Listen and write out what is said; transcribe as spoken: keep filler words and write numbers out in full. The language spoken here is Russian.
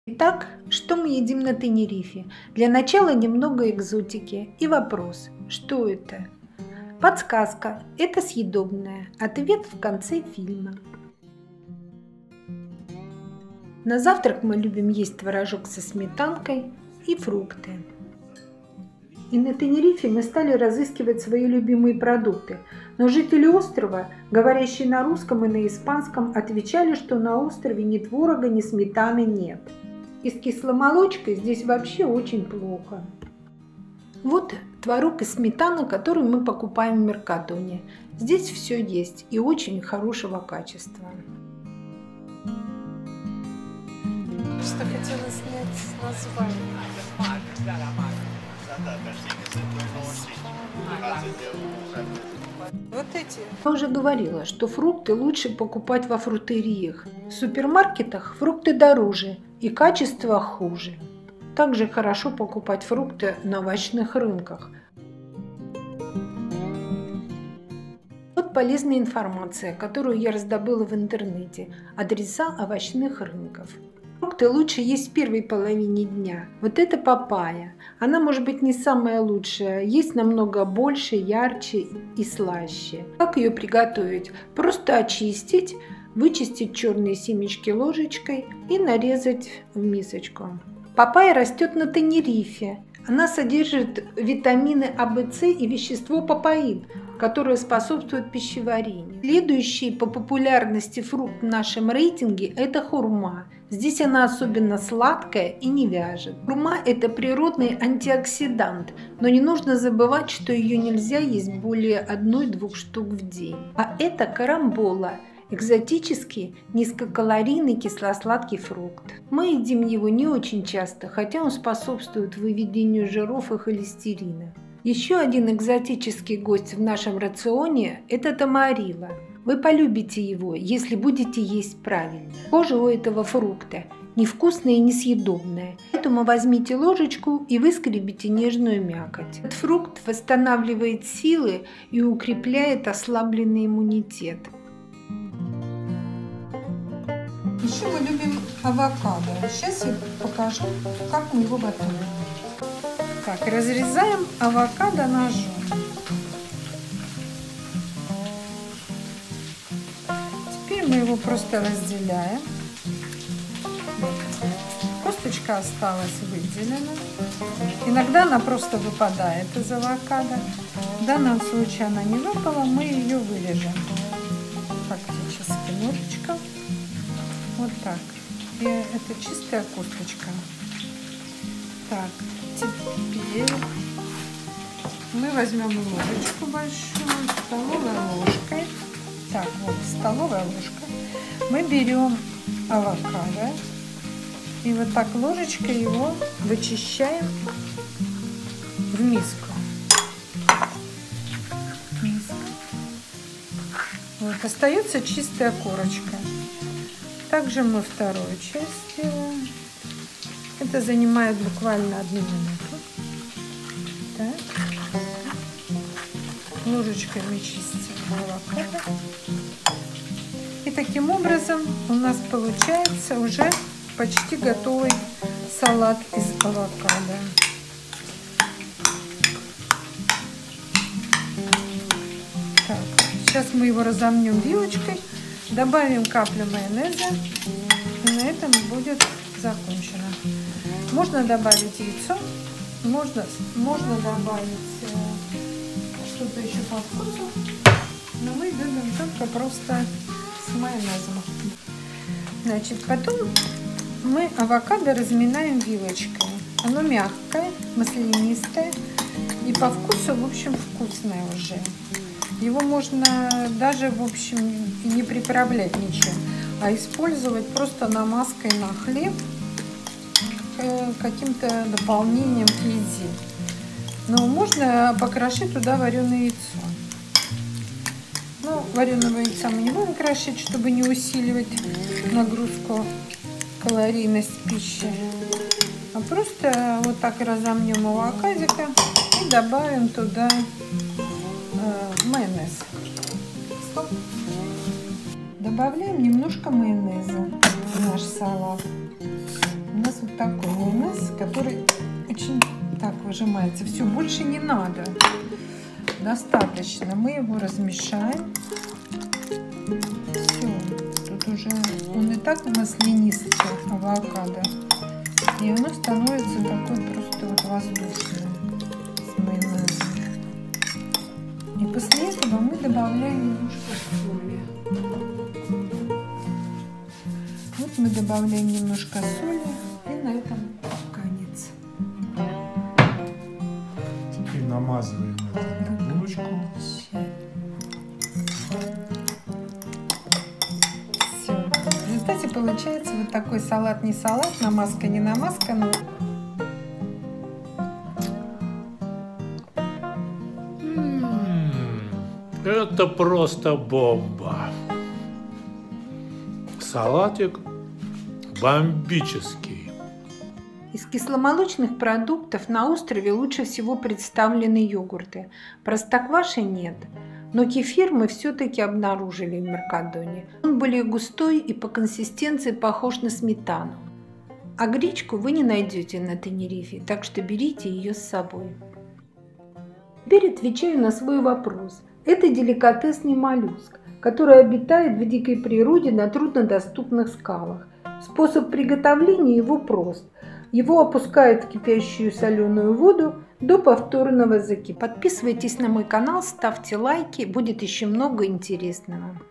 Итак, что мы едим на Тенерифе? Для начала немного экзотики и вопрос, что это? Подсказка – это съедобное, ответ в конце фильма. На завтрак мы любим есть творожок со сметанкой и фрукты. И на Тенерифе мы стали разыскивать свои любимые продукты, но жители острова, говорящие на русском и на испанском, отвечали, что на острове ни творога, ни сметаны нет. И с кисломолочкой здесь вообще очень плохо. Вот творог и сметана, который мы покупаем в Меркатоне. Здесь все есть и очень хорошего качества. Что хотела снять название. Вот эти. Я уже говорила, что фрукты лучше покупать во фрутериях. В супермаркетах фрукты дороже и качество хуже. Также хорошо покупать фрукты на овощных рынках. Вот полезная информация, которую я раздобыла в интернете. Адреса овощных рынков. Фрукты лучше есть в первой половине дня. Вот это папайя. Она может быть не самая лучшая, есть намного больше, ярче и слаще. Как ее приготовить? Просто очистить, вычистить черные семечки ложечкой и нарезать в мисочку. Папайя растет на Тенерифе. Она содержит витамины А, В, С и вещество папаин, которое способствует пищеварению. Следующий по популярности фрукт в нашем рейтинге – это хурма. Здесь она особенно сладкая и не вяжет. Хурма – это природный антиоксидант, но не нужно забывать, что ее нельзя есть более одной-двух штук в день. А это карамбола – экзотический, низкокалорийный кисло-сладкий фрукт. Мы едим его не очень часто, хотя он способствует выведению жиров и холестерина. Еще один экзотический гость в нашем рационе – это тамарилла. Вы полюбите его, если будете есть правильно. Кожа у этого фрукта невкусная и несъедобная, поэтому возьмите ложечку и выскребите нежную мякоть. Этот фрукт восстанавливает силы и укрепляет ослабленный иммунитет. Еще мы любим авокадо. Сейчас я покажу, как мы его готовим. Так, разрезаем авокадо ножом. Теперь мы его просто разделяем. Косточка осталась выделена. Иногда она просто выпадает из авокадо. В данном случае она не выпала, мы ее вырежем фактически ножичком. Вот так. И это чистая косточка. Так, теперь мы возьмем ложечку большую, столовой ложкой. Так, вот столовая ложка. Мы берем авокадо и вот так ложечкой его вычищаем в миску. Миска. Вот, остается чистая корочка. Также мы вторую часть делаем. Это занимает буквально одну минуту. Так. Ложечкой мы чистим авокадо. И таким образом у нас получается уже почти готовый салат из авокадо. Так. Сейчас мы его разомнем вилочкой. Добавим каплю майонеза, и на этом будет закончено. Можно добавить яйцо, можно, можно добавить э, что-то еще по вкусу, но мы любим только просто с майонезом. Значит, потом мы авокадо разминаем вилочкой. Оно мягкое, маслянистое и по вкусу, в общем, вкусное уже. Его можно даже, в общем, не приправлять ничем, а использовать просто намазкой на хлеб, каким-то дополнением к еде. Но можно покрошить туда вареное яйцо. Ну, вареного яйца мы не будем крошить, чтобы не усиливать нагрузку, калорийность пищи. А просто вот так разомнем авокадика и добавим туда майонез. Стоп. Добавляем немножко майонеза в наш салат. У нас такой майонез, который очень так выжимается. Все, больше не надо. Достаточно. Мы его размешаем. Все. Тут уже он и так маслянистый, авокадо. И оно становится такой просто вот воздушным с майонезом. И после этого мы добавляем немножко соли. Вот мы добавляем немножко соли, и на этом конец. Теперь намазываем эту булочку. Все. В результате получается вот такой салат не салат, намазка не намазка, но это просто бомба. Салатик бомбический. Из кисломолочных продуктов на острове лучше всего представлены йогурты. Простокваши нет, но кефир мы все-таки обнаружили в Меркадоне. Он более густой и по консистенции похож на сметану. А гречку вы не найдете на Тенерифе, так что берите ее с собой. Теперь отвечаю на свой вопрос. Это деликатесный моллюск, который обитает в дикой природе на труднодоступных скалах. Способ приготовления его прост. Его опускают в кипящую соленую воду до повторного закипания. Подписывайтесь на мой канал, ставьте лайки, будет еще много интересного.